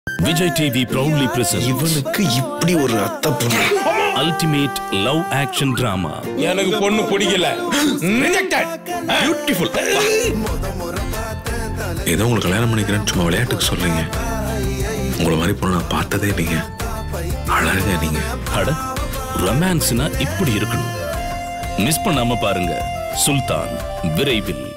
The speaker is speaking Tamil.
விஜய் டிவி proudly presents இவனுக்கு இப்படி ஒரு அத்தை பொண்ணு. ultimate love action drama. எனக்கு பொண்ணு பிடிக்கல. ரிஜெக்டட். பியூட்டிஃபுல். ஏதோ உங்களுக்கு கல்யாணம் பண்ணிக்கிறேன்னு சும்மா விளையாட்டுக்கு சொல்றீங்க. உங்களை மாதிரி பொண்ணு நான் பார்த்ததே இல்லைங்க. அழகா நீங்க. அட ரொமான்ஸ்னா இப்படி இருக்கணும். மிஸ் பண்ணாம பாருங்க. சுல்தான் விரைவில்.